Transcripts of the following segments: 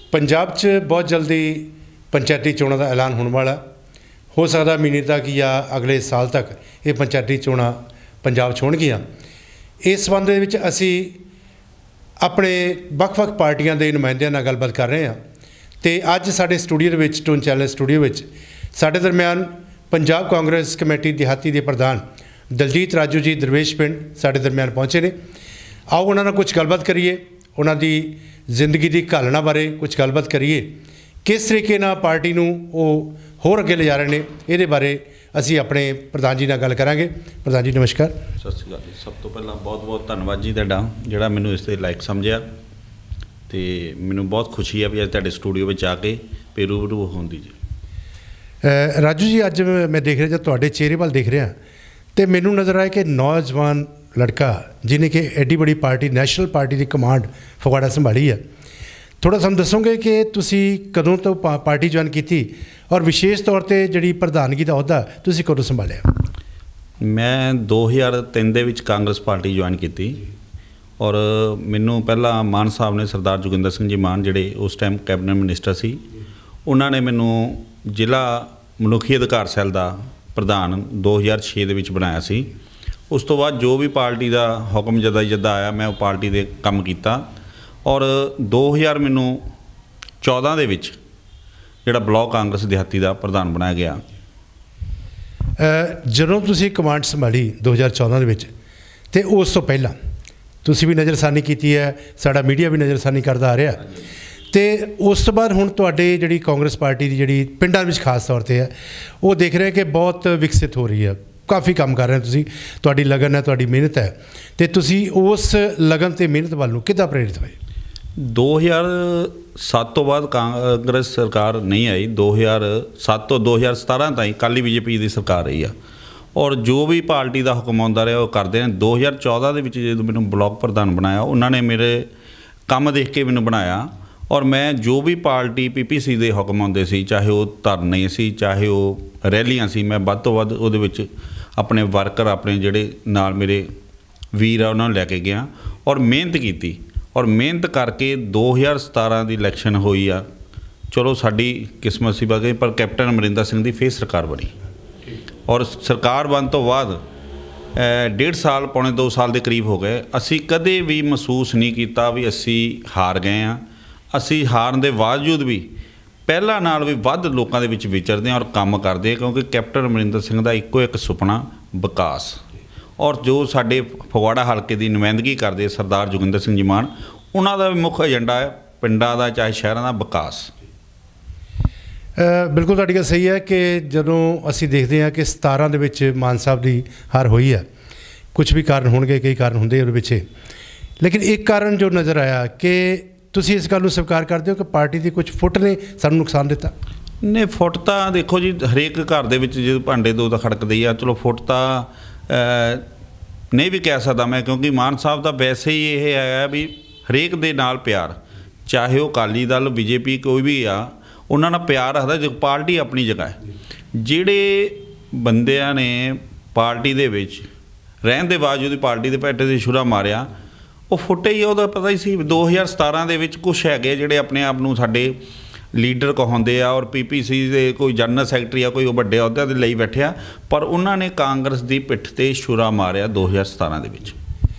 पंजाब च बहुत जल्दी पंचायती चोणों का ऐलान होने वाला, हो सकता महीने तक या अगले साल तक ये पंचायती चोणां पंजाब च होणगियां। इस संबंध में असी अपने ਵੱਖ-ਵੱਖ पार्टियां के नुमाइंदियां नाल गलबात कर रहे हैं। तो अज साडे स्टूडियो दे विच टून चैनल स्टूडियो में साडे दरम्यान पंजाब कांग्रेस कमेटी देहाती के प्रधान दलजीत राजू जी दरवेश पिंड साडे दरम्यान पहुँचे ने। आओ उन्हां नाल कुछ गलबात करिए, उन्हां दी जिंदगी की घालना बारे कुछ गलबात करिए, किस तरीके नाल पार्टी नूं ओह होर अगे ले जा रहे हैं, ये बारे असी अपने प्रधान जी नाल गल करांगे। प्रधान जी नमस्कार। सत श्री अकाल जी। सब तो पहला बहुत बहुत धन्यवाद जी तुहाडा जिहड़ा मैनूं इस दे लायक समझिया, तो मैनूं बहुत खुशी है भी अज तुहाडे स्टूडियो में आके पे रूबरू होण दी जी। राजू जी अज मैं देख रहा जब तुहाडे चेहरे वाल देख रहा तो मैनूं नज़र आया कि नौजवान लड़का जिन्हें कि एड्डी बड़ी पार्टी नैशनल पार्टी की कमांड फगवाड़ा संभाली है, थोड़ा सानूं दसोगे कि तुसी कदों तो पार्टी ज्वाइन की और विशेष तौर पर जिहड़ी प्रधानगी का अहुदा तुसी कदों संभालिया? मैं 2003 दे विच कांग्रेस पार्टी ज्वाइन की और मैनूं पहला मान साहब ने सरदार जोगिंदर सिंह जी मान जिहड़े उस टाइम कैबिनेट मिनिस्टर सी, उन्होंने मैनूं जिला मनुखी अधिकार सैल का प्रधान 2006 दे विच बनाया सी। उस तो बाद जो भी पार्टी का हुक्म जदा आया मैं पार्टी दे काम किया और 2014 दे विच जिहड़ा ब्लॉक कांग्रेस देहाती का प्रधान बनाया गया। जदों तुसी कमांड संभाली 2014 दे विच ते उस तो पहला तुसी भी नज़रसानी की है, साडा मीडिया भी नज़रसानी करता आ रहा, तो उस तो बाद हुण तुहाडे जिहड़ी कांग्रेस पार्टी की जिहड़ी पिंडां विच खास तौर पर है वो देख रहे हैं कि बहुत विकसित हो रही है, काफ़ी काम कर रहे हैं तुसी, तुहाडी लगन है, तुहाडी मेहनत है, तो तुसी उस लगन ते मेहनत वाल नूं किद्दां प्रेरित होए? 2007 तो बाद कांग्रेस सरकार नहीं आई, 2007 तो 2017 ताईं काली बीजेपी की सरकार रही है और जो भी पार्टी का हुक्म आउंदा रहा वो करते हैं। 2014 दे विच जदों मैनूं ब्लॉक प्रधान बनाया उन्होंने मेरे काम देख के मैनूं बनाया और मैं जो भी पार्टी PPC के हुक्म आउंदे सी, चाहे वो धरने सी चाहे वो रैलियां सी, मैं वध तो वध उहदे विच अपने वर्कर अपने जिहड़े नाल मेरे वीर आ उन्होंने लैके गया और मेहनत की और मेहनत करके 2017 की इलैक्शन हुई आ। चलो साडी किस्मत सी बाकी पर कैप्टन अमरिंदर सिंह की फिर सरकार बनी और सरकार बन तो बाद 1.5 साल पौने 2 साल के करीब हो गए, असी कदे भी महसूस नहीं किया भी असी हार गए हैं। असी हारन के बावजूद भी पहला नाल भी वध लोगों के विचरते हैं और काम करते हैं, क्योंकि कैप्टन अमरिंदर सिंह का इक्को एक सुपना विकास और जो साडे फगवाड़ा हल्के की नुमाइंदगी करते सरदार जोगिंदर सिंह जी मान उन्हों का भी मुख्य एजेंडा है पिंडां का चाहे शहरों का विकास। बिल्कुल तुहाडी गल सही है कि जदों असी देखते हैं कि 17 दे विच मान साहब की हार हुई है, कुछ भी कारण होणगे, कई कारण होंदे उहदे पिछे, लेकिन एक कारण जो नज़र आया कि तुसी इस गल नूं स्वीकार करते हो कि पार्टी की कुछ फुट ने सानूं नुकसान दिता? नहीं, फुट तो देखो जी हरेक घर दे विच जो भांडे दो खड़कदे आ, चलो फुट तो नहीं भी कह सकता मैं, क्योंकि मान साहब का वैसे ही ये है भी हरेक दे नाल प्यार, चाहे वो अकाली दल BJP कोई भी आ उन्होंने प्यार रखता, जो पार्टी अपनी जगह है। जिहड़े बंदियां ने पार्टी दे विच रहन दे बावजूद पार्टी के पैटे से छुरा मारिया वो फुटे ही, वह पता ही सी 2017 दे विच कुछ है जिहड़े अपने आप नूं साडे लीडर कहाउंदे आ और PPC के कोई जनरल सैकटरी आ कोई वड्डे अहुदे ते लई बैठे आ, पर उन्होंने कांग्रेस की पिठ ते छुरा मारिया 2017 दे विच।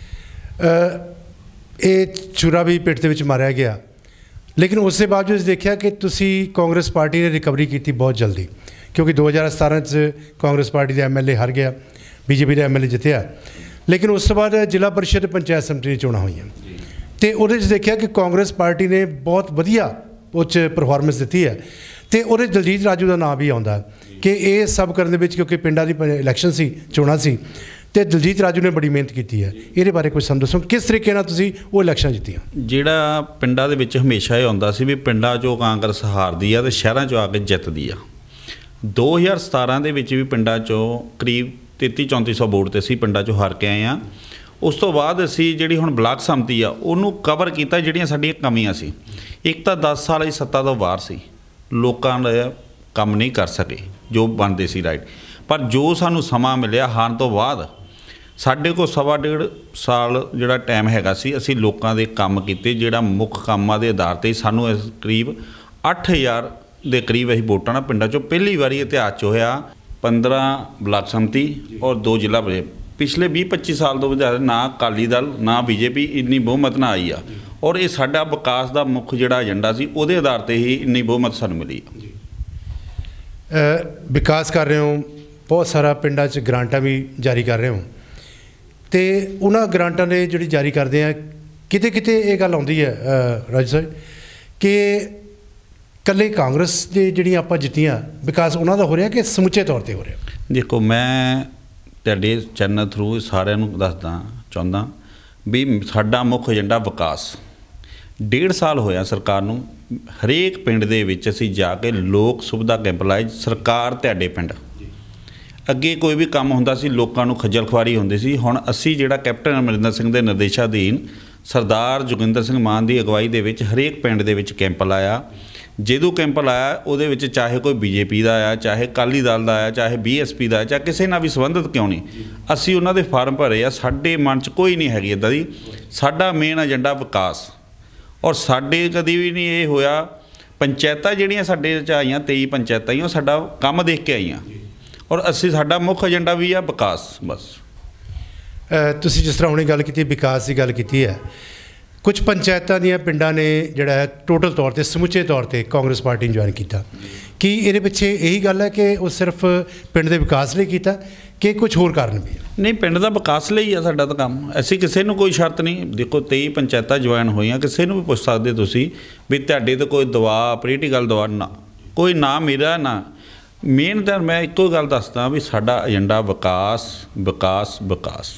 छुरा भी पिठ दे विच मारिया गया, लेकिन उसके बावजूद देखा कि तुसी कांग्रेस पार्टी ने रिकवरी की बहुत जल्दी, क्योंकि 2017 कांग्रेस पार्टी का MLA हार गया, BJP का MLA जितया, लेकिन उस तो बाद जिला परिषद पंचायत समिति चोणां हुई तो वो देखा कि कांग्रेस पार्टी ने बहुत वधिया उस परफॉर्मेंस दी है, तो वो दलजीत राजू का नाम भी आता कि ये सब करने विच, क्योंकि पिंडां दी इलैक्शन सी चोणां सी तो दलजीत राजू ने बड़ी मेहनत की है, ये बारे कुछ समझ दसो किस तरीके नाल तुसीं वो इलैक्शन जीतियां? जिहड़ा पिंडां दे विच हमेशा ये हुंदा सी भी पिंडां चों कांग्रेस हारदी आ ते शहरां चों आके जितदी आ। 2017 दे विच भी पिंडां चों करीब 3300-3400 वोट ते असीं पिंडां चों हार के आए आ। उस तो बाद असीं जिहड़ी हुण ब्लाक समति आ उहनूं कवर कीता, जिहड़ियां साडीआं कमियां सी, एक तो 10 साल की सत्ता तो बाहर सी, लोकां दे काम नहीं कर सके जो बनते सी राइट, पर जो सानूं समा मिलिया हारन तो बाद ਸਾਡੇ ਕੋਲ 1.5 ਸਾਲ ਜਿਹੜਾ ਟਾਈਮ ਹੈਗਾ ਸੀ, ਅਸੀਂ ਲੋਕਾਂ ਦੇ ਕੰਮ ਕੀਤੇ। ਜਿਹੜਾ ਮੁੱਖ ਕੰਮਾਂ ਦੇ ਆਧਾਰ 'ਤੇ ਸਾਨੂੰ ਇਸ ਕਰੀਬ 8000 ਦੇ ਕਰੀਬ ਅਸੀਂ ਵੋਟਾਂ ਨਾਲ ਪਿੰਡਾਂ 'ਚੋਂ ਪਹਿਲੀ ਵਾਰੀ ਇਤਿਹਾਸ 'ਚ ਹੋਇਆ। 15 ਬਲਾਕ ਸੰਮਤੀ ਔਰ 2 ਜ਼ਿਲ੍ਹਾ ਬਣੇ। ਪਿਛਲੇ 20-25 ਸਾਲ ਤੋਂ ਵਧਿਆ ਨਾ ਅਕਾਲੀ ਦਲ ਨਾ ਬੀਜੇਪੀ ਇੰਨੀ ਬਹੁਮਤ ਨਾ ਆਈ ਆ, ਔਰ ਇਹ ਸਾਡਾ ਵਿਕਾਸ ਦਾ ਮੁੱਖ ਜਿਹੜਾ ਏਜੰਡਾ ਸੀ ਉਹਦੇ ਆਧਾਰ 'ਤੇ ਹੀ ਇੰਨੀ ਬਹੁਮਤ ਸਾਨੂੰ ਮਿਲੀ। ਵਿਕਾਸ ਕਰ ਰਹੇ ਹੋ, ਬਹੁਤ ਸਾਰਾ ਪਿੰਡਾਂ 'ਚ ਗ੍ਰਾਂਟਾਂ ਵੀ ਜਾਰੀ ਕਰ ਰਹੇ ਹੋ, ਅਤੇ ਉਹਨਾਂ ਗ੍ਰਾਂਟਾਂ ਦੇ ਜਿਹੜੀ ਜਾਰੀ ਕਰਦੇ ਆ, ਕਿਤੇ ਕਿਤੇ ਇਹ ਗੱਲ ਆਉਂਦੀ ਹੈ ਰਾਜੂ ਸਾਹਿਬ ਕਿ ਇਕੱਲੇ ਕਾਂਗਰਸ ਦੇ ਜਿਹੜੀਆਂ ਆਪਾਂ ਜਿੱਤੀਆਂ, ਵਿਕਾਸ ਉਹਨਾਂ ਦਾ ਹੋ ਰਿਹਾ ਕਿ ਸਮੁੱਚੇ ਤੌਰ 'ਤੇ ਹੋ ਰਿਹਾ? ਦੇਖੋ, ਮੈਂ ਤੁਹਾਡੇ ਚੈਨਲ ਥਰੂ ਸਾਰਿਆਂ ਨੂੰ ਦੱਸਦਾ ਚਾਹੁੰਦਾ ਵੀ ਸਾਡਾ ਮੁੱਖ ਏਜੰਡਾ ਵਿਕਾਸ। 1.5 ਸਾਲ ਹੋਇਆ ਸਰਕਾਰ ਨੂੰ। ਹਰੇਕ ਪਿੰਡ ਦੇ ਵਿੱਚ ਅਸੀਂ ਜਾ ਕੇ ਲੋਕ ਸੁਵਿਧਾ ਕੈਂਪ ਲਾਏ। ਸਰਕਾਰ ਤੁਹਾਡੇ ਪਿੰਡ। ਅੱਗੇ ਕੋਈ ਵੀ ਕੰਮ ਹੁੰਦਾ ਸੀ ਲੋਕਾਂ ਨੂੰ ਖੱਜਲ ਖੁਆਰੀ ਹੁੰਦੀ ਸੀ। ਹੁਣ ਅਸੀਂ ਜਿਹੜਾ ਕੈਪਟਨ ਅਮਰਿੰਦਰ ਸਿੰਘ ਦੇ ਨਿਰਦੇਸ਼ਾਧੀਨ ਸਰਦਾਰ ਜੋਗਿੰਦਰ ਸਿੰਘ ਮਾਨ ਦੀ ਅਗਵਾਈ ਦੇ ਵਿੱਚ ਹਰੇਕ ਪਿੰਡ ਦੇ ਵਿੱਚ ਕੈਂਪ ਲਾਇਆ। ਜਦੋਂ ਕੈਂਪ ਲਾਇਆ ਉਹਦੇ ਵਿੱਚ ਚਾਹੇ ਕੋਈ ਬੀਜੇਪੀ ਦਾ ਆਇਆ, ਚਾਹੇ ਅਕਾਲੀ ਦਲ ਦਾ ਆਇਆ, ਚਾਹੇ BSP ਦਾ, ਚਾਹੇ ਕਿਸੇ ਨਾਲ ਵੀ ਸੰਬੰਧਿਤ ਕਿਉਂ ਨਹੀਂ, ਅਸੀਂ ਉਹਨਾਂ ਦੇ ਫਾਰਮ ਭਰੇ ਆ। ਸਾਡੇ ਮਨ 'ਚ ਕੋਈ ਨਹੀਂ ਹੈਗੀ ਇੱਦਾਂ ਦੀ। ਸਾਡਾ ਮੇਨ ਏਜੰਡਾ ਵਿਕਾਸ। ਔਰ ਸਾਡੇ ਕਦੀ ਵੀ ਨਹੀਂ ਇਹ ਹੋਇਆ, ਪੰਚਾਇਤਾਂ ਜਿਹੜੀਆਂ ਸਾਡੇ 'ਚ ਆਈਆਂ 23 ਪੰਚਾਇਤਾਂ ਹੀ ਉਹ ਸਾਡਾ ਕੰਮ ਦੇਖ ਕੇ ਆਈਆਂ, ਔਰ ਅਸੀਂ ਸਾਡਾ ਮੁੱਖ ਏਜੰਡਾ ਵੀ ਆ ਵਿਕਾਸ ਬਸ। ਤੁਸੀਂ ਜਿਸ ਤਰ੍ਹਾਂ ਹੁਣੇ ਗੱਲ ਕੀਤੀ, ਵਿਕਾਸ ਦੀ ਗੱਲ ਕੀਤੀ ਹੈ, ਕੁਝ ਪੰਚਾਇਤਾਂ ਦੀਆਂ ਪਿੰਡਾਂ ਨੇ ਜਿਹੜਾ ਹੈ ਟੋਟਲ ਤੌਰ 'ਤੇ ਸਮੁੱਚੇ ਤੌਰ 'ਤੇ ਕਾਂਗਰਸ ਪਾਰਟੀ ਨੂੰ ਜੁਆਇਨ ਕੀਤਾ। ਕੀ ਇਹਦੇ ਪਿੱਛੇ ਇਹੀ ਗੱਲ ਹੈ ਕਿ ਉਹ ਸਿਰਫ ਪਿੰਡ ਦੇ ਵਿਕਾਸ ਲਈ ਕੀਤਾ ਕਿ ਕੁਝ ਹੋਰ ਕਾਰਨ ਵੀ ਹੈ? ਨਹੀਂ, ਪਿੰਡ ਦਾ ਵਿਕਾਸ ਲਈ ਆ ਸਾਡਾ ਤਾਂ ਕੰਮ। ਅਸੀਂ ਕਿਸੇ ਨੂੰ ਕੋਈ ਸ਼ਰਤ ਨਹੀਂ। ਦੇਖੋ 23 ਪੰਚਾਇਤਾਂ ਜੁਆਇਨ ਹੋਈਆਂ, ਕਿਸੇ ਨੂੰ ਵੀ ਪੁੱਛ ਸਕਦੇ ਤੁਸੀਂ ਵੀ ਤੁਹਾਡੇ ਤੋਂ ਕੋਈ ਦਵਾ ਪੋਲੀਟੀਕਲ ਦਵਾ ਨਾ, ਕੋਈ ਨਾ ਮੇਰਾ ਨਾ। ਮੇਨ ਤਾਂ ਮੈਂ ਇੱਕੋ ਗੱਲ ਦੱਸਦਾ ਵੀ ਸਾਡਾ ਏਜੰਡਾ ਵਿਕਾਸ ਵਿਕਾਸ ਵਿਕਾਸ।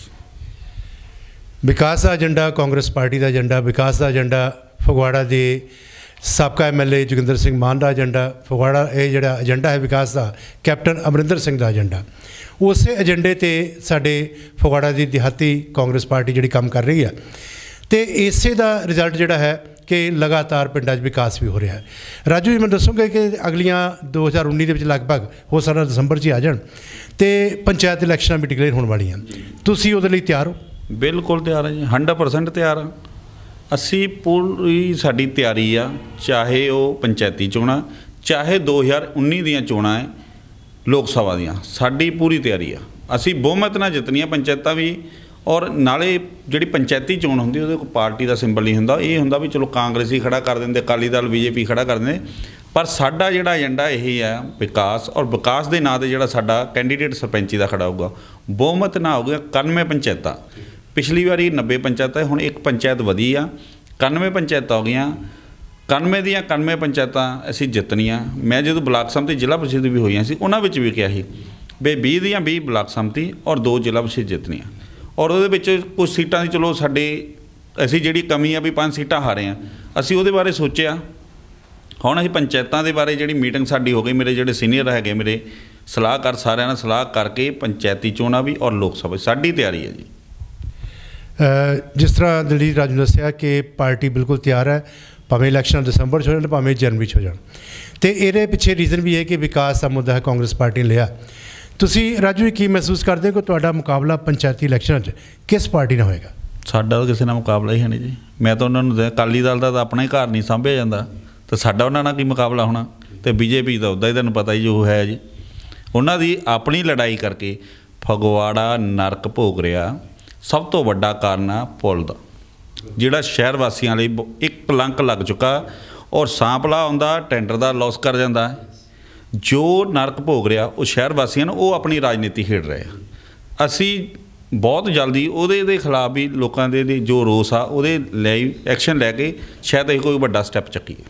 ਵਿਕਾਸ ਦਾ ਏਜੰਡਾ ਕਾਂਗਰਸ ਪਾਰਟੀ ਦਾ ਏਜੰਡਾ, ਵਿਕਾਸ ਦਾ ਏਜੰਡਾ ਫਗਵਾੜਾ ਦੇ ਸਾਬਕਾ MLA ਜੋਗਿੰਦਰ ਸਿੰਘ ਮਾਨ ਦਾ ਏਜੰਡਾ, ਫਗਵਾੜਾ ਇਹ ਜਿਹੜਾ ਏਜੰਡਾ ਹੈ ਵਿਕਾਸ ਦਾ ਕੈਪਟਨ ਅਮਰਿੰਦਰ ਸਿੰਘ ਦਾ ਏਜੰਡਾ। ਉਸੇ ਏਜੰਡੇ 'ਤੇ ਸਾਡੇ ਫਗਵਾੜਾ ਦੀ ਦਿਹਾਤੀ ਕਾਂਗਰਸ ਪਾਰਟੀ ਜਿਹੜੀ ਕੰਮ ਕਰ ਰਹੀ ਹੈ, ਅਤੇ ਇਸੇ ਦਾ ਰਿਜ਼ਲਟ ਜਿਹੜਾ ਹੈ ਕਿ ਲਗਾਤਾਰ ਪਿੰਡਾਂ 'ਚ ਵਿਕਾਸ ਵੀ ਹੋ ਰਿਹਾ ਹੈ। ਰਾਜੂ ਜੀ, ਮੈਨੂੰ ਦੱਸੋਗੇ ਕਿ ਅਗਲੀਆਂ 2019 ਦੇ ਵਿੱਚ ਲਗਭਗ ਹੋ ਸਕਦਾ ਦਸੰਬਰ 'ਚ ਹੀ ਆ ਜਾਣ, ਅਤੇ ਪੰਚਾਇਤ ਇਲੈਕਸ਼ਨਾਂ ਵੀ ਡਿਕਲੇਅਰ ਹੋਣ ਵਾਲੀਆਂ, ਤੁਸੀਂ ਉਹਦੇ ਲਈ ਤਿਆਰ ਹੋ? ਬਿਲਕੁਲ ਤਿਆਰ ਹਾਂ ਜੀ, 100% ਤਿਆਰ ਹਾਂ। ਅਸੀਂ ਪੂਰੀ ਸਾਡੀ ਤਿਆਰੀ ਆ, ਚਾਹੇ ਉਹ ਪੰਚਾਇਤੀ ਚੋਣਾਂ, ਚਾਹੇ 2019 ਦੀਆਂ ਚੋਣਾਂ ਹੈ ਲੋਕ ਸਭਾ ਦੀਆਂ, ਸਾਡੀ ਪੂਰੀ ਤਿਆਰੀ ਆ। ਅਸੀਂ ਬਹੁਮਤ ਨਾਲ ਜਿੱਤਣੀਆਂ ਪੰਚਾਇਤਾਂ ਵੀ। ਔਰ ਨਾਲੇ ਜਿਹੜੀ ਪੰਚਾਇਤੀ ਚੋਣ ਹੁੰਦੀ ਉਹਦੇ ਕੋਲ ਪਾਰਟੀ ਦਾ ਸਿੰਬਲ ਨਹੀਂ ਹੁੰਦਾ। ਇਹ ਹੁੰਦਾ ਵੀ ਚਲੋ ਕਾਂਗਰਸੀ ਖੜਾ ਕਰ ਦਿੰਦੇ, ਅਕਾਲੀ ਦਲ BJP ਖੜਾ ਕਰ ਦਿੰਦੇ, ਪਰ ਸਾਡਾ ਜਿਹੜਾ ਏਜੰਡਾ ਇਹ ਹੈ ਵਿਕਾਸ। ਔਰ ਵਿਕਾਸ ਦੇ ਨਾਂ 'ਤੇ ਜਿਹੜਾ ਸਾਡਾ ਕੈਂਡੀਡੇਟ ਸਰਪੰਚੀ ਦਾ ਖੜਾ ਹੋਊਗਾ, ਬਹੁਮਤ ਨਾ ਹੋਊਗਾ। 91 ਪੰਚਾਇਤਾਂ, ਪਿਛਲੀ ਵਾਰੀ 90 ਪੰਚਾਇਤਾਂ, ਹੁਣ ਇੱਕ ਪੰਚਾਇਤ ਵਧੀ ਆ, 91 ਪੰਚਾਇਤਾਂ ਹੋ ਗਈਆਂ। 91 ਦੀਆਂ 91 ਪੰਚਾਇਤਾਂ ਅਸੀਂ ਜਿੱਤਣੀਆਂ। ਮੈਂ ਜਦੋਂ ਬਲਾਕ ਸੰਮਤੀ ਜ਼ਿਲ੍ਹਾ ਪ੍ਰੀਸ਼ਦ ਵੀ ਹੋਈਆਂ ਸੀ ਉਹਨਾਂ ਵਿੱਚ ਵੀ ਕਿਹਾ ਸੀ ਵੀ 20 ਦੀਆਂ 20 ਬਲਾਕ ਸੰਮਤੀ ਔਰ 2 ਜ਼ਿਲ੍ਹਾ ਪ੍ਰੀਸ਼ਦ ਜਿੱਤਣੀਆਂ। ਔਰ ਉਹਦੇ ਵਿੱਚ ਕੁਝ ਸੀਟਾਂ ਦੀ ਚਲੋ ਸਾਡੇ ਅਸੀਂ ਜਿਹੜੀ ਕਮੀ ਆ ਵੀ 5 ਸੀਟਾਂ ਹਾਰੇ ਆ, ਅਸੀਂ ਉਹਦੇ ਬਾਰੇ ਸੋਚਿਆ। ਹੁਣ ਅਸੀਂ ਪੰਚਾਇਤਾਂ ਦੇ ਬਾਰੇ ਜਿਹੜੀ ਮੀਟਿੰਗ ਸਾਡੀ ਹੋ ਗਈ, ਮੇਰੇ ਜਿਹੜੇ ਸੀਨੀਅਰ ਹੈਗੇ ਮੇਰੇ ਸਲਾਹਕਾਰ, ਸਾਰਿਆਂ ਨਾਲ ਸਲਾਹ ਕਰਕੇ ਪੰਚਾਇਤੀ ਚੋਣਾਂ ਵੀ ਔਰ ਲੋਕ ਸਭਾ ਸਾਡੀ ਤਿਆਰੀ ਹੈ ਜੀ। ਜਿਸ ਤਰ੍ਹਾਂ ਦਲਜੀਤ ਰਾਜੂ ਨੇ ਦੱਸਿਆ ਕਿ ਪਾਰਟੀ ਬਿਲਕੁਲ ਤਿਆਰ ਹੈ, ਭਾਵੇਂ ਇਲੈਕਸ਼ਨ ਦਸੰਬਰ 'ਚ ਹੋ ਜਾਣ, ਭਾਵੇਂ ਜਨਵਰੀ 'ਚ ਹੋ ਜਾਣ, ਅਤੇ ਇਹਦੇ ਪਿੱਛੇ ਰੀਜ਼ਨ ਵੀ ਹੈ ਕਿ ਵਿਕਾਸ ਦਾ ਮੁੱਦਾ ਹੈ ਕਾਂਗਰਸ ਪਾਰਟੀ ਨੇ ਲਿਆ। ਤੁਸੀਂ ਰਾਜੂ ਕੀ ਮਹਿਸੂਸ ਕਰਦੇ ਹੋ ਕਿ ਤੁਹਾਡਾ ਮੁਕਾਬਲਾ ਪੰਚਾਇਤੀ ਇਲੈਕਸ਼ਨਾਂ 'ਚ ਕਿਸ ਪਾਰਟੀ ਨਾਲ ਹੋਏਗਾ? ਸਾਡਾ ਤਾਂ ਕਿਸੇ ਨਾਲ ਮੁਕਾਬਲਾ ਹੀ ਹੈ ਨਹੀਂ ਜੀ। ਮੈਂ ਤਾਂ ਉਹਨਾਂ ਨੂੰ ਅਕਾਲੀ ਦਲ ਦਾ ਤਾਂ ਆਪਣਾ ਹੀ ਘਰ ਨਹੀਂ ਸਾਂਭਿਆ ਜਾਂਦਾ, ਤਾਂ ਸਾਡਾ ਉਹਨਾਂ ਨਾਲ ਕੀ ਮੁਕਾਬਲਾ ਹੋਣਾ। ਅਤੇ BJP ਦਾ ਉੱਦਾਂ ਹੀ ਤੁਹਾਨੂੰ ਪਤਾ ਹੀ ਜੋ ਹੈ ਜੀ, ਉਹਨਾਂ ਦੀ ਆਪਣੀ ਲੜਾਈ ਕਰਕੇ ਫਗਵਾੜਾ ਨਰਕ ਭੋਗ ਰਿਹਾ। ਸਭ ਤੋਂ ਵੱਡਾ ਕਾਰਨ ਆ ਪੁਲ ਦਾ, ਜਿਹੜਾ ਸ਼ਹਿਰ ਵਾਸੀਆਂ ਲਈ ਇੱਕ ਕਲੰਕ ਲੱਗ ਚੁੱਕਾ। ਔਰ ਸਾਂਪਲਾ ਆਉਂਦਾ ਟੈਂਡਰ ਦਾ ਲੋਸ ਕਰ ਜਾਂਦਾ। ਜੋ ਨਰਕ ਭੋਗ ਰਿਹਾ ਉਹ ਸ਼ਹਿਰ ਵਾਸੀਆਂ ਨੂੰ, ਉਹ ਆਪਣੀ ਰਾਜਨੀਤੀ ਖੇਡ ਰਹੇ ਆ। ਅਸੀਂ ਬਹੁਤ ਜਲਦੀ ਉਹਦੇ ਖਿਲਾਫ ਵੀ ਲੋਕਾਂ ਦੇ ਜੋ ਰੋਸ ਆ ਉਹਦੇ ਲਈ ਐਕਸ਼ਨ ਲੈ ਕੇ ਸ਼ਾਇਦ ਅਸੀਂ ਕੋਈ ਵੱਡਾ ਸਟੈਪ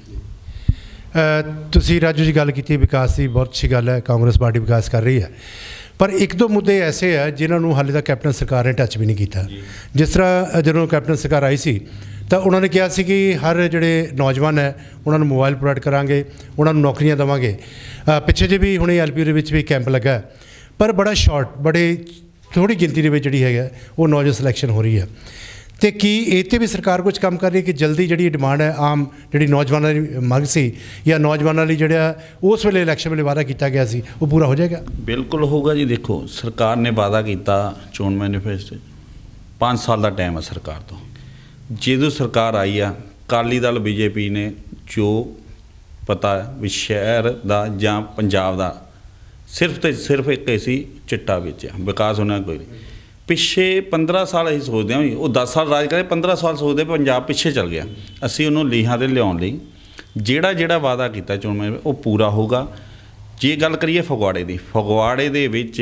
ਚੱਕੀਏ। ਤੁਸੀਂ ਰਾਜੂ ਜੀ ਗੱਲ ਕੀਤੀ ਵਿਕਾਸ ਦੀ, ਬਹੁਤ ਅੱਛੀ ਗੱਲ ਹੈ, ਕਾਂਗਰਸ ਪਾਰਟੀ ਵਿਕਾਸ ਕਰ ਰਹੀ ਹੈ, ਪਰ ਇੱਕ ਦੋ ਮੁੱਦੇ ਐਸੇ ਆ ਜਿਨ੍ਹਾਂ ਨੂੰ ਹਾਲੇ ਤੱਕ ਕੈਪਟਨ ਸਰਕਾਰ ਨੇ ਟੱਚ ਵੀ ਨਹੀਂ ਕੀਤਾ। ਜਿਸ ਤਰ੍ਹਾਂ ਜਦੋਂ ਕੈਪਟਨ ਸਰਕਾਰ ਆਈ ਸੀ ਤਾਂ ਉਹਨਾਂ ਨੇ ਕਿਹਾ ਸੀ ਕਿ ਹਰ ਜਿਹੜੇ ਨੌਜਵਾਨ ਹੈ ਉਹਨਾਂ ਨੂੰ ਮੋਬਾਈਲ ਪ੍ਰੋਵਾਈਡ ਕਰਾਂਗੇ, ਉਹਨਾਂ ਨੂੰ ਨੌਕਰੀਆਂ ਦੇਵਾਂਗੇ। ਪਿੱਛੇ ਜੇ ਵੀ ਹੁਣੇ LPU ਦੇ ਵਿੱਚ ਵੀ ਕੈਂਪ ਲੱਗਾ, ਪਰ ਬੜਾ ਸ਼ਾਰਟ, ਬੜੇ ਥੋੜ੍ਹੀ ਗਿਣਤੀ ਦੇ ਵਿੱਚ ਜਿਹੜੀ ਹੈਗਾ ਉਹ ਨੌਜਵਾਨ ਸਿਲੈਕਸ਼ਨ ਹੋ ਰਹੀ ਹੈ। तो की इत्थे भी सरकार कुछ काम कर रही है कि जल्दी जी डिमांड है आम जी नौजवानों की मंग सी या नौजवानों लिए जो उस वेले इलैक्शन वेले वादा किया गया सी वो पूरा हो जाएगा? बिल्कुल होगा जी। देखो सरकार ने वादा किया चोण मैनीफेस्टो 5 साल का टाइम है सरकार तो, जो सरकार आई आ अकाली दल बीजेपी ने जो पता भी शहर का ਜਾਂ पंजाब का सिर्फ तो सिर्फ एक ऐसी चिट्टा बेचा, विकास होना कोई नहीं। पिछे 15 साल असीं सोचते हैं वो 10 साल राज करे, 15 साल सोचते पंजाब पिछे चल गया। असीं उन्होंने लीहां ते लियाउण लई ਜਿਹੜਾ वादा किया चोण में वो पूरा होगा। जे गल करिए फगवाड़े की, फगवाड़े दे विच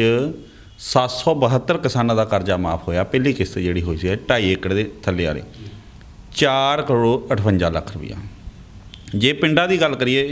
772 किसानों का कर्जा माफ़ होया, पहली किस्त जी हुई है 2.5 एकड़ के थले वाली 4 करोड़ 58 लाख रुपया। जे पिंडां की गल करिए,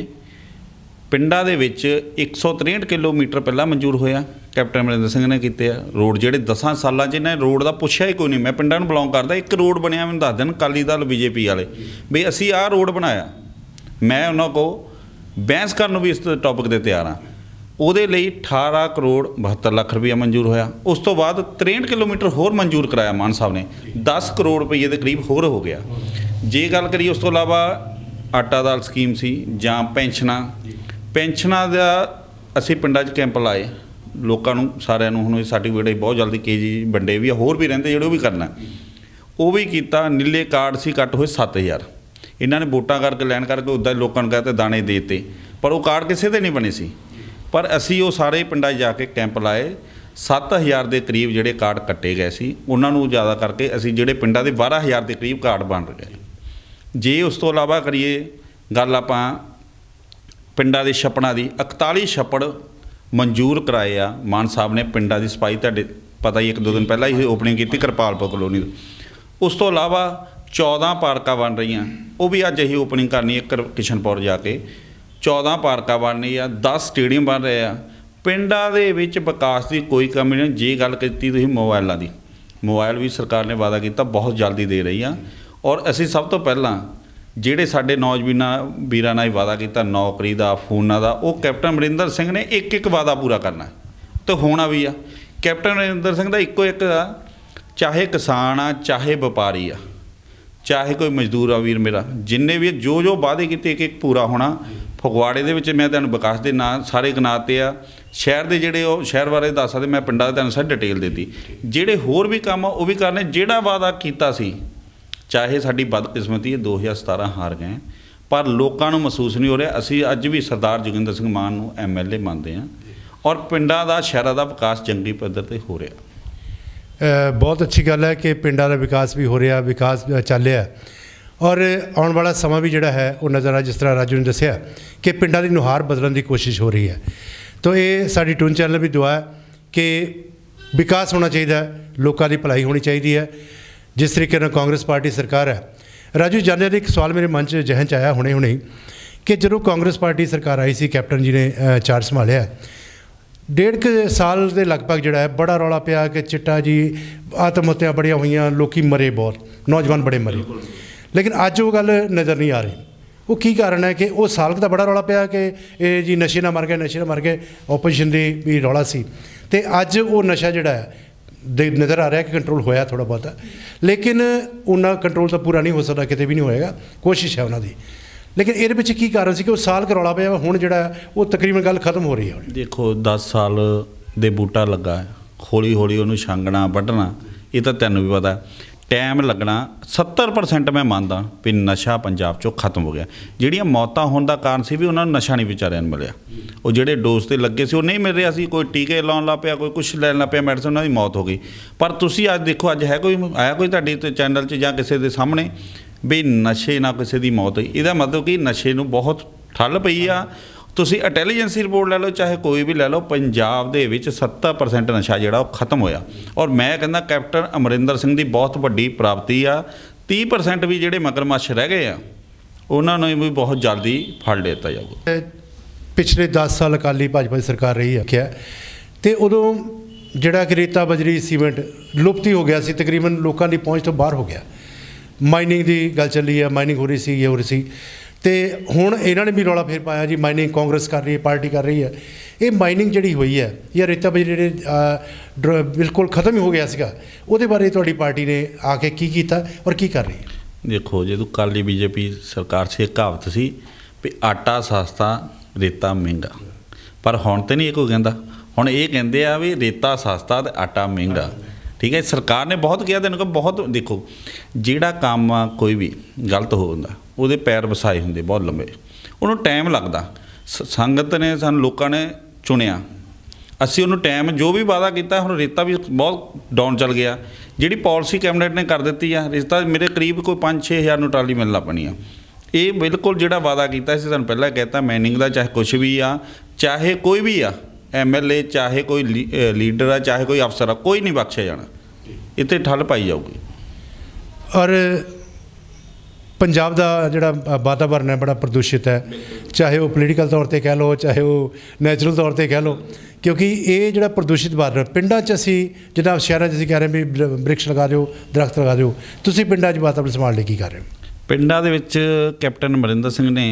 पिंडां दे विच 163 किलोमीटर पहला मंजूर होया, कैप्टन अमरिंदर सिंह ने किते रोड, ਜਿਹੜੇ 10 सालों इन्हें रोड का पुछया ही कोई नहीं। मैं पिंडां नूं बिलोंग करदा, एक रोड बनया मैनूं दस दिन अकाली दल बीजेपी वाले भी असीं आह रोड बनाया, मैं उन्होंने को बहस करन भी इस टॉपिक के तैयार हाँ। ਉਹਦੇ ਲਈ 18 ਕਰੋੜ 72 ਲੱਖ ਰੁਪਇਆ ਮਨਜ਼ੂਰ ਹੋਇਆ। ਉਸ ਤੋਂ ਬਾਅਦ 63 ਕਿਲੋਮੀਟਰ ਹੋਰ ਮਨਜ਼ੂਰ ਕਰਾਇਆ ਮਾਨ ਸਾਹਿਬ ਨੇ, 10 ਕਰੋੜ ਰੁਪਏ ਦੇ ਕਰੀਬ ਹੋਰ ਹੋ ਗਿਆ। ਜੇ ਗੱਲ ਕਰੀਏ ਉਸ ਤੋਂ ਇਲਾਵਾ ਆਟਾ ਦਾਲ ਸਕੀਮ ਸੀ ਜਾਂ ਪੈਨਸ਼ਨਾਂ ਦਾ ਅਸੀਂ ਪਿੰਡਾਂ 'ਚ ਕੈਂਪ ਲਾਏ, ਲੋਕਾਂ ਨੂੰ ਸਾਰਿਆਂ ਨੂੰ ਹੁਣ ਸਰਟੀਫਿਕੇਟ ਬਹੁਤ ਜਲਦੀ ਕੇਜੀ ਵੰਡੇ ਵੀ ਆ, ਹੋਰ ਵੀ ਰਹਿੰਦੇ ਜਿਹੜੇ ਉਹ ਵੀ ਕਰਨਾ, ਉਹ ਵੀ ਕੀਤਾ। ਨੀਲੇ ਕਾਰਡ ਸੀ ਕੱਟ ਹੋਏ 7000, ਇਹਨਾਂ ਨੇ ਵੋਟਾਂ ਕਰਕੇ ਲੈਣ ਕਰਕੇ ਉੱਦਾਂ ਲੋਕਾਂ ਨੂੰ ਕਹਿੰਦੇ ਦਾਣੇ ਦੇ ਦਿੱਤੇ, ਪਰ ਉਹ ਕਾਰਡ ਕਿਸੇ ਦੇ ਨਹੀਂ ਬਣੇ ਸੀ। पर असी वो सारे पिंडां जाके कैंप लाए, 7000 के करीब जोड़े कार्ड कट्टे गए सी, उन्होंने ज़्यादा करके असी जोड़े पिंडां दे 12000 के करीब कार्ड बन गए। जे उस तो इलावा करिए गल आपां पिंडां दे छप्पड़ां दी, 41 छप्पड़ मंजूर कराए आ मान साहब ने। पिंडां दी सफाई तुहाडे पता ही 1-2 दिन पहला ही ओपनिंग की कृपालपुर कलोनी। उस तो इलावा 14 पार्कां बन रही, वो भी अज असीं ओपनिंग करनी है किशनपुर जाके। 14 पार्कां बन रही, 10 स्टेडियम बन रहे हैं। पिंडां दे विच विकास की कोई कमी नहीं। जे गल कीती तुसीं मोबाइलों की, मोबाइल भी सरकार ने वादा किया बहुत जल्दी दे रही आ। और असीं सब तो पहलां जिहड़े साडे नौजवानां वीरां नाल वादा किया नौकरी का फोनां का, वो कैप्टन अमरिंदर सिंह ने एक वादा पूरा करना तो होना भी आ। कैप्टन अमरिंदर सिंह का इक्को एक आ, चाहे किसान आ चाहे व्यापारी आ चाहे कोई मजदूर आ, वीर मेरा जिन्ने भी जो वादे किए एक पूरा होना। फगवाड़े दे विच मैं तुहानूं विकास के नाम सारे गिनाते आ, शहर के जिहड़े शहर बारे दस सकते, मैं पिंडां तुहानूं सारी डिटेल देती। जिहड़े होर भी काम आ वो भी करने, जिहड़ा वादा कीता सी चाहे साडी बदकिस्मती 2017 हार गए, पर लोकां नूं महसूस नहीं हो रहा। असीं अज भी सरदार जोगिंदर सिंह मान नूं MLA मानते हैं और पिंडां दा शहरां दा विकास जंगी पद्धर ते हो रहा। बहुत अच्छी गल है कि पिंडां दा विकास भी हो रहा, विकास चल रहा है और आने वाला समा भी जोड़ा है वो नज़र आ, जिस तरह राजू ने दसिया कि पिंडां की नुहार बदलने की कोशिश हो रही है। तो ये साडी टून चैनल भी दुआ है कि विकास होना चाहिए, लोगों की भलाई होनी चाहिए है। जिस तरीके से कांग्रेस पार्टी सरकार है, राजू जाने एक सवाल मेरे मन च जहन च आया हुणे हुणे कि जो कांग्रेस पार्टी सरकार आई सी, कैप्टन जी ने चार्ज संभालिया, 1.5 साल के लगभग जोड़ा है बड़ा रौला पिया कि चिट्टा जी आत्म हत्या बड़िया हुई, लोग मरे, बहुत नौजवान बड़े मरे, लेकिन अज वो गल नज़र नहीं आ रही। वो की कारण है कि वो साल का बड़ा रौला पिया कि ये जी नशे ना मर गए, नशे ना मर गए, ओपोजिशन की भी रौला सी, तो अज वो नशा जोड़ा है नज़र आ रहा है कि कंट्रोल होया थोड़ा बहुत, लेकिन उन्ना कंट्रोल तो पूरा नहीं हो सकता, कितने भी नहीं होएगा, कोशिश है उन्होंने। लेकिन ये पिछे की कारण से कि वो साल का रौला पिया, हुण जोड़ा वो तकरीबन गल खत्म हो रही है। देखो 10 साल दे बूटा लगा है, हौली हौली उन्होंने छांगना वढ़ना, ये तो तैनूं भी पता है टाइम लगना। 70% मैं मानदा भी नशा पंजाब चो खत्म हो गया। जिहड़ियां मौतां होण दा कारण सी भी उन्होंने नशा नहीं विचारिਆਂ ਨੂੰ मिलिया, वो जिहड़े डोज ते लगे सी वो नहीं मिल रहा सी, कोई टीके लाउण लग पिया, कोई कुछ लैण लग पिया मैडिसिन, उन्हां दी मौत हो गई। पर तुसीं अज देखो, अज है कोई आया कोई तुहाडे चैनल 'च जां किसी दे सामने भी नशे ना किसी दी मौत होई? इहदा मतलब कि नशे नूं बहुत ठल पई आ। तुसीं इंटैलीजेंसी रिपोर्ट लै लो चाहे कोई भी लै लो, पंजाब दे विच 70% नशा जिहड़ा खत्म होया। और मैं कहना कैप्टन अमरिंदर सिंह की बहुत वड्डी प्राप्ति आ। 30% भी जिहड़े मगरमच्छ रह गए आ उन्होंने भी बहुत जल्दी फड़ लिया जाऊगा। पिछले 10 साल अकाली भाजपा की सरकार रही है क्या, तो उदों जिहड़ा कि रेता बजरी सीमेंट लुप्त ही हो गया सी, तकरीबन लोगों की पहुँच तो बाहर हो गया। माइनिंग की गल चली है, माइनिंग हो रही सी, ये हो रही सी, ਤੇ ਹੁਣ ਇਹਨਾਂ ਨੇ ਵੀ ਰੌਲਾ ਫੇਰ ਪਾਇਆ ਜੀ ਮਾਈਨਿੰਗ ਕਾਂਗਰਸ ਕਰ ਰਹੀ ਹੈ, ਪਾਰਟੀ ਕਰ ਰਹੀ ਹੈ। ਇਹ ਮਾਈਨਿੰਗ ਜਿਹੜੀ ਹੋਈ ਹੈ ਜਾਂ ਰੇਤਾ ਬਜਰੀ ਜਿਹੜੇ ਬਿਲਕੁਲ ਖਤਮ ਹੀ ਹੋ ਗਿਆ ਸੀਗਾ, ਉਹਦੇ ਬਾਰੇ ਤੁਹਾਡੀ ਪਾਰਟੀ ਨੇ ਆ ਕੇ ਕੀ ਕੀਤਾ ਔਰ ਕੀ ਕਰ ਰਹੀ ਹੈ? ਦੇਖੋ, ਜਦੋਂ ਕਾਲੀ ਬੀਜੇਪੀ ਸਰਕਾਰ ਸੀ, ਇੱਕ ਕਹਾਵਤ ਸੀ ਵੀ ਆਟਾ ਸਸਤਾ ਰੇਤਾ ਮਹਿੰਗਾ, ਪਰ ਹੁਣ ਤਾਂ ਨਹੀਂ ਇਹ ਕੋਈ ਕਹਿੰਦਾ। ਹੁਣ ਇਹ ਕਹਿੰਦੇ ਆ ਵੀ ਰੇਤਾ ਸਸਤਾ ਤੇ ਆਟਾ ਮਹਿੰਗਾ। ਠੀਕ ਹੈ, ਸਰਕਾਰ ਨੇ ਬਹੁਤ ਕਿਹਾ, ਤੈਨੂੰ ਕਿ ਬਹੁਤ। ਦੇਖੋ, ਜਿਹੜਾ ਕੰਮ ਆ ਕੋਈ ਵੀ ਗਲਤ ਹੋ ਜਾਂਦਾ, ਉਹਦੇ ਪੈਰ ਵਸਾਏ ਹੁੰਦੇ ਬਹੁਤ ਲੰਬੇ, ਉਹਨੂੰ ਟਾਈਮ ਲੱਗਦਾ। ਸੰਗਤ ਨੇ ਸਾਨੂੰ, ਲੋਕਾਂ ਨੇ ਚੁਣਿਆ, ਅਸੀਂ ਉਹਨੂੰ ਟਾਈਮ ਜੋ ਵੀ ਵਾਅਦਾ ਕੀਤਾ। ਹੁਣ ਰੇਤਾ ਵੀ ਬਹੁਤ ਡਾਊਨ ਚੱਲ ਗਿਆ। ਜਿਹੜੀ ਪਾਲਿਸੀ ਕੈਬਨਿਟ ਨੇ ਕਰ ਦਿੱਤੀ ਆ, ਰੇਤਾ ਮੇਰੇ ਕਰੀਬ ਕੋਈ 5-6 ਹਜ਼ਾਰ ਨੂੰ ਟਰਾਲੀ ਮਿਲਣਾ ਪੈਣੀ ਆ। ਇਹ ਬਿਲਕੁਲ ਜਿਹੜਾ ਵਾਅਦਾ ਕੀਤਾ ਸੀ, ਤੁਹਾਨੂੰ ਪਹਿਲਾਂ ਕਹਿਤਾ, ਮਾਈਨਿੰਗ ਦਾ ਚਾਹੇ ਕੁਛ ਵੀ ਆ, ਚਾਹੇ ਕੋਈ ਵੀ ਆ, MLA, ਚਾਹੇ ਕੋਈ ਲੀਡਰ ਆ, ਚਾਹੇ ਕੋਈ ਅਫਸਰ ਆ, ਕੋਈ ਨਹੀਂ ਬਖਸ਼ਿਆ ਜਾਣਾ। ਇੱਥੇ ਠੱਲ ਪਾਈ ਜਾਊਗੀ। ਔਰ ਪੰਜਾਬ ਦਾ ਜਿਹੜਾ ਵਾਤਾਵਰਨ ਹੈ ਬੜਾ ਪ੍ਰਦੂਸ਼ਿਤ ਹੈ, ਚਾਹੇ ਉਹ ਪੋਲੀਟੀਕਲ ਤੌਰ 'ਤੇ ਕਹਿ ਲਓ, ਚਾਹੇ ਉਹ ਨੈਚੁਰਲ ਤੌਰ 'ਤੇ ਕਹਿ ਲਓ, ਕਿਉਂਕਿ ਇਹ ਜਿਹੜਾ ਪ੍ਰਦੂਸ਼ਿਤ ਵਾਤਾਵਰਨ ਪਿੰਡਾਂ 'ਚ ਅਸੀਂ ਜਿੱਦਾਂ ਸ਼ਹਿਰਾਂ 'ਚ ਅਸੀਂ ਕਹਿ ਰਹੇ ਵੀ ਬ੍ਰਿਕਸ਼ ਲਗਾ ਦਿਓ, ਦਰਖਤ ਲਗਾ ਦਿਓ, ਤੁਸੀਂ ਪਿੰਡਾਂ 'ਚ ਵਾਤਾਵਰਨ ਸੰਭਾਲ ਲਈ ਕੀ ਕਰ ਰਹੇ ਹੋ? ਪਿੰਡਾਂ ਦੇ ਵਿੱਚ ਕੈਪਟਨ ਅਮਰਿੰਦਰ ਸਿੰਘ ਨੇ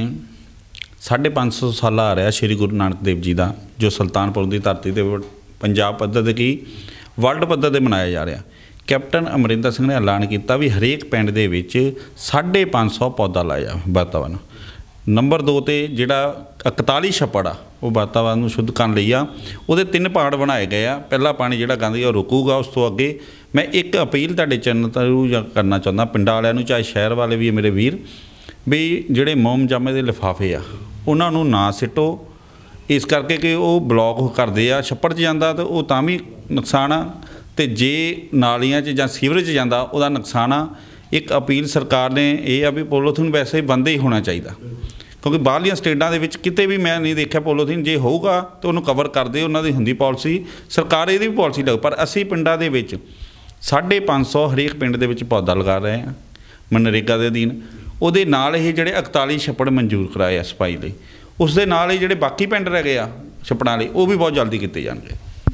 550 ਸਾਲਾ ਆ ਰਿਹਾ ਸ਼੍ਰੀ ਗੁਰੂ ਨਾਨਕ ਦੇਵ ਜੀ ਦਾ, ਜੋ ਸੁਲਤਾਨਪੁਰ ਦੀ ਧਰਤੀ 'ਤੇ ਪੰਜਾਬ ਪੱਧਰ 'ਤੇ ਕੀ ਵਰਲਡ ਪੱਧਰ 'ਤੇ ਮਨਾਇਆ ਜਾ ਰਿਹਾ। ਕੈਪਟਨ ਅਮਰਿੰਦਰ ਸਿੰਘ ਨੇ ਐਲਾਨ ਕੀਤਾ ਵੀ ਹਰੇਕ ਪਿੰਡ ਦੇ ਵਿੱਚ 550 ਪੌਦਾ ਲਾਇਆ ਜਾਵੇ ਵਾਤਾਵਰਨ। ਨੰਬਰ 2 'ਤੇ ਜਿਹੜਾ 41 ਛੱਪੜ ਆ, ਉਹ ਵਾਤਾਵਰਨ ਨੂੰ ਸ਼ੁੱਧ ਕਰਨ ਲਈ ਆ। ਉਹਦੇ 3 ਪਾਰਟ ਬਣਾਏ ਗਏ ਆ। ਪਹਿਲਾ ਪਾਣੀ ਜਿਹੜਾ ਗੰਦਗੀ ਉਹ ਰੁਕੂਗਾ। ਉਸ ਤੋਂ ਅੱਗੇ ਮੈਂ ਇੱਕ ਅਪੀਲ ਤੁਹਾਡੇ ਚੈਨਲ ਤੋਂ ਕਰਨਾ ਚਾਹੁੰਦਾ ਪਿੰਡਾਂ ਵਾਲਿਆਂ ਨੂੰ, ਚਾਹੇ ਸ਼ਹਿਰ ਵਾਲੇ ਵੀ ਮੇਰੇ ਵੀਰ, ਵੀ ਜਿਹੜੇ ਮੋਮ ਜਾਮੇ ਦੇ ਲਿਫਾਫੇ ਆ ਉਹਨਾਂ ਨੂੰ ਨਾ ਸਿੱਟੋ, ਇਸ ਕਰਕੇ ਕਿ ਉਹ ਬਲੌਕ ਕਰਦੇ ਆ। ਛੱਪੜ 'ਚ ਜਾਂਦਾ ਤਾਂ ਉਹ ਤਾਂ ਵੀ ਨੁਕਸਾਨ ਆ, ਅਤੇ ਜੇ ਨਾਲੀਆਂ 'ਚ ਜਾਂ ਸੀਵਰੇਜ 'ਚ ਜਾਂਦਾ ਉਹਦਾ ਨੁਕਸਾਨ ਆ। ਇੱਕ ਅਪੀਲ ਸਰਕਾਰ ਨੇ ਇਹ ਆ ਵੀ ਪੋਲੋਥੀਨ ਵੈਸੇ ਬੰਦ ਹੀ ਹੋਣਾ ਚਾਹੀਦਾ, ਕਿਉਂਕਿ ਬਾਹਰਲੀਆਂ ਸਟੇਟਾਂ ਦੇ ਵਿੱਚ ਕਿਤੇ ਵੀ ਮੈਂ ਨਹੀਂ ਦੇਖਿਆ ਪੋਲੋਥੀਨ। ਜੇ ਹੋਊਗਾ ਤਾਂ ਉਹਨੂੰ ਕਵਰ ਕਰਦੇ, ਉਹਨਾਂ ਦੀ ਹੁੰਦੀ ਪਾਲਿਸੀ, ਸਰਕਾਰ ਇਹਦੀ ਵੀ ਪਾਲਿਸੀ ਲੱਗ। ਪਰ ਅਸੀਂ ਪਿੰਡਾਂ ਦੇ ਵਿੱਚ 550 ਹਰੇਕ ਪਿੰਡ ਦੇ ਵਿੱਚ ਪੌਦਾ ਲਗਾ ਰਹੇ ਹਾਂ ਮਨਰੇਗਾ ਦੇ ਅਧੀਨ। ਉਹਦੇ ਨਾਲ ਹੀ ਜਿਹੜੇ 41 ਛੱਪੜ ਮਨਜ਼ੂਰ ਕਰਾਏ ਆ ਸਫਾਈ ਲਈ, ਉਸ ਦੇ ਨਾਲ ਹੀ ਜਿਹੜੇ ਬਾਕੀ ਪਿੰਡ ਰਹਿ ਗਏ ਆ ਛੱਪੜਾਂ ਲਈ, ਉਹ ਵੀ ਬਹੁਤ ਜਲਦੀ ਕੀਤੇ ਜਾਣਗੇ।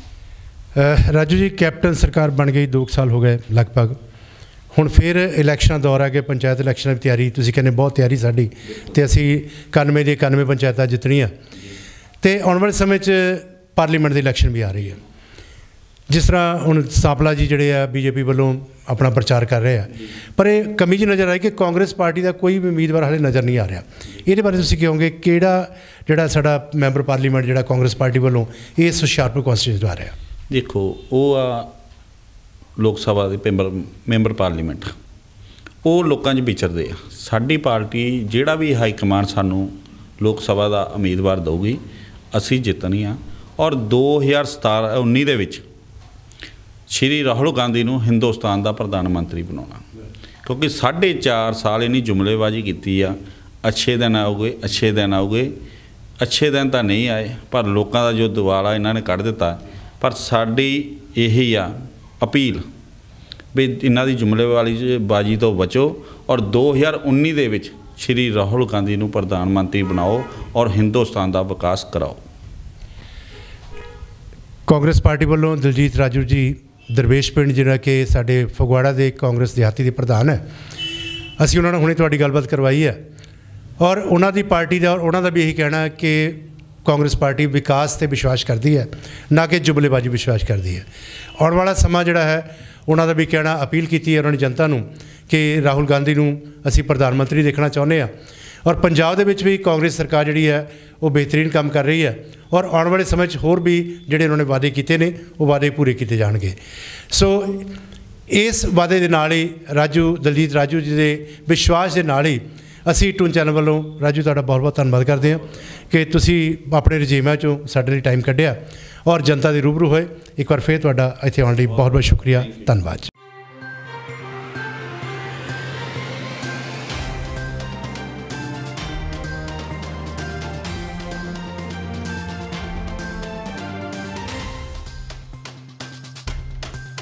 ਰਾਜੂ ਜੀ, ਕੈਪਟਨ ਸਰਕਾਰ ਬਣ ਗਈ 2 ਸਾਲ ਹੋ ਗਏ ਲਗਭਗ, ਹੁਣ ਫਿਰ ਇਲੈਕਸ਼ਨਾਂ ਦੌਰ ਆ ਕੇ ਪੰਚਾਇਤ ਇਲੈਕਸ਼ਨਾਂ ਦੀ ਤਿਆਰੀ, ਤੁਸੀਂ ਕਹਿੰਦੇ ਬਹੁਤ ਤਿਆਰੀ ਸਾਡੀ, ਅਤੇ ਅਸੀਂ 91 ਦੀ 91 ਪੰਚਾਇਤਾਂ ਜਿੱਤਣੀਆਂ, ਅਤੇ ਆਉਣ ਵਾਲੇ ਸਮੇਂ 'ਚ ਪਾਰਲੀਮੈਂਟ ਦੀ ਇਲੈਕਸ਼ਨ ਵੀ ਆ ਰਹੀ ਹੈ। ਜਿਸ ਤਰ੍ਹਾਂ ਹੁਣ ਸਾਂਪਲਾ ਜੀ ਜਿਹੜੇ ਆ ਬੀਜੇਪੀ ਵੱਲੋਂ ਆਪਣਾ ਪ੍ਰਚਾਰ ਕਰ ਰਹੇ ਆ, ਪਰ ਇਹ ਕਮੀ ਜਿਹੀ ਨਜ਼ਰ ਆਈ ਕਿ ਕਾਂਗਰਸ ਪਾਰਟੀ ਦਾ ਕੋਈ ਵੀ ਉਮੀਦਵਾਰ ਹਾਲੇ ਨਜ਼ਰ ਨਹੀਂ ਆ ਰਿਹਾ। ਇਹਦੇ ਬਾਰੇ ਤੁਸੀਂ ਕਹੋਗੇ ਕਿਹੜਾ ਜਿਹੜਾ ਸਾਡਾ ਮੈਂਬਰ ਪਾਰਲੀਮੈਂਟ ਜਿਹੜਾ ਕਾਂਗਰਸ ਪਾਰਟੀ ਵੱਲੋਂ ਇਸ ਹੁਸ਼ਿਆਰਪੁਰ ਕੌਂਸਟੀਟਿਊਂਸੀ ਆ ਰਿਹਾ? ਦੇਖੋ, ਉਹ ਆ ਲੋਕ ਸਭਾ ਦੇ ਮੈਂਬਰ ਪਾਰਲੀਮੈਂਟ, ਉਹ ਲੋਕਾਂ 'ਚ ਵਿਚਰਦੇ ਆ। ਸਾਡੀ ਪਾਰਟੀ ਜਿਹੜਾ ਵੀ ਹਾਈ ਕਮਾਂਡ ਸਾਨੂੰ ਲੋਕ ਸਭਾ ਦਾ ਉਮੀਦਵਾਰ ਦੇਊਗੀ, ਅਸੀਂ ਜਿੱਤਣੀ ਆ। ਔਰ 2019 ਦੇ ਵਿੱਚ ਸ਼੍ਰੀ ਰਾਹੁਲ ਗਾਂਧੀ ਨੂੰ ਹਿੰਦੁਸਤਾਨ ਦਾ ਪ੍ਰਧਾਨ ਮੰਤਰੀ ਬਣਾਉਣਾ, ਕਿਉਂਕਿ 4.5 ਸਾਲ ਇਹਨੀ ਜੁਮਲੇਬਾਜ਼ੀ ਕੀਤੀ ਆ। ਅੱਛੇ ਦਿਨ ਆਉਗੇ, ਅੱਛੇ ਦਿਨ ਆਉਗੇ, ਅੱਛੇ ਦਿਨ ਤਾਂ ਨਹੀਂ ਆਏ, ਪਰ ਲੋਕਾਂ ਦਾ ਜੋ ਦਿਵਾਲਾ ਇਹਨਾਂ ਨੇ ਕੱਢ ਦਿੱਤਾ। ਪਰ ਸਾਡੀ ਇਹੀ ਆ ਅਪੀਲ ਵੀ ਇਹਨਾਂ ਦੀ ਜੁਮਲੇਬਾਜ਼ੀ ਤੋਂ ਬਚੋ, ਔਰ 2019 ਦੇ ਵਿੱਚ ਸ਼੍ਰੀ ਰਾਹੁਲ ਗਾਂਧੀ ਨੂੰ ਪ੍ਰਧਾਨ ਮੰਤਰੀ ਬਣਾਓ ਔਰ ਹਿੰਦੁਸਤਾਨ ਦਾ ਵਿਕਾਸ ਕਰਾਓ। ਕਾਂਗਰਸ ਪਾਰਟੀ ਵੱਲੋਂ ਦਲਜੀਤ ਰਾਜੂ ਜੀ ਦਰਵੇਸ਼ ਪਿੰਡ, ਜਿਹੜਾ ਕਿ ਸਾਡੇ ਫਗਵਾੜਾ ਦੇ ਕਾਂਗਰਸ ਦਿਹਾਤੀ ਦੇ ਪ੍ਰਧਾਨ ਹੈ, ਅਸੀਂ ਉਹਨਾਂ ਨਾਲ ਹੁਣੇ ਤੁਹਾਡੀ ਗੱਲਬਾਤ ਕਰਵਾਈ ਹੈ, ਔਰ ਉਹਨਾਂ ਦੀ ਪਾਰਟੀ ਦਾ ਔਰ ਉਹਨਾਂ ਦਾ ਵੀ ਇਹੀ ਕਹਿਣਾ ਕਿ ਕਾਂਗਰਸ ਪਾਰਟੀ ਵਿਕਾਸ 'ਤੇ ਵਿਸ਼ਵਾਸ ਕਰਦੀ ਹੈ, ਨਾ ਕਿ ਜੁਮਲੇਬਾਜ਼ੀ ਵਿਸ਼ਵਾਸ ਕਰਦੀ ਹੈ। ਆਉਣ ਵਾਲਾ ਸਮਾਂ ਜਿਹੜਾ ਹੈ, ਉਹਨਾਂ ਦਾ ਵੀ ਕਹਿਣਾ, ਅਪੀਲ ਕੀਤੀ ਹੈ ਉਹਨਾਂ ਨੇ ਜਨਤਾ ਨੂੰ ਕਿ ਰਾਹੁਲ ਗਾਂਧੀ ਨੂੰ ਅਸੀਂ ਪ੍ਰਧਾਨ ਮੰਤਰੀ ਦੇਖਣਾ ਚਾਹੁੰਦੇ ਹਾਂ, ਔਰ ਪੰਜਾਬ ਦੇ ਵਿੱਚ ਵੀ ਕਾਂਗਰਸ ਸਰਕਾਰ ਜਿਹੜੀ ਹੈ ਉਹ ਬਿਹਤਰੀਨ ਕੰਮ ਕਰ ਰਹੀ ਹੈ, ਔਰ ਆਉਣ ਵਾਲੇ ਸਮੇਂ 'ਚ ਹੋਰ ਵੀ ਜਿਹੜੇ ਉਹਨਾਂ ਨੇ ਵਾਅਦੇ ਕੀਤੇ ਨੇ ਉਹ ਵਾਅਦੇ ਪੂਰੇ ਕੀਤੇ ਜਾਣਗੇ। ਸੋ ਇਸ ਵਾਅਦੇ ਦੇ ਨਾਲ ਹੀ ਦਲਜੀਤ ਰਾਜੂ ਜੀ ਦੇ ਵਿਸ਼ਵਾਸ ਦੇ ਨਾਲ ਹੀ ਅਸੀਂ ਟੂਨ ਚੈਨਲ ਵੱਲੋਂ ਰਾਜੂ ਤੁਹਾਡਾ ਬਹੁਤ ਬਹੁਤ ਧੰਨਵਾਦ ਕਰਦੇ ਹਾਂ ਕਿ ਤੁਸੀਂ ਆਪਣੇ ਰੁਝੇਵਿਆਂ 'ਚੋਂ ਸਾਡੇ ਲਈ ਟਾਈਮ ਕੱਢਿਆ ਔਰ ਜਨਤਾ ਦੇ ਰੂਬਰੂ ਹੋਏ। ਇੱਕ ਵਾਰ ਫਿਰ ਤੁਹਾਡਾ ਇੱਥੇ ਆਉਣ ਲਈ ਬਹੁਤ ਬਹੁਤ ਸ਼ੁਕਰੀਆ, ਧੰਨਵਾਦ।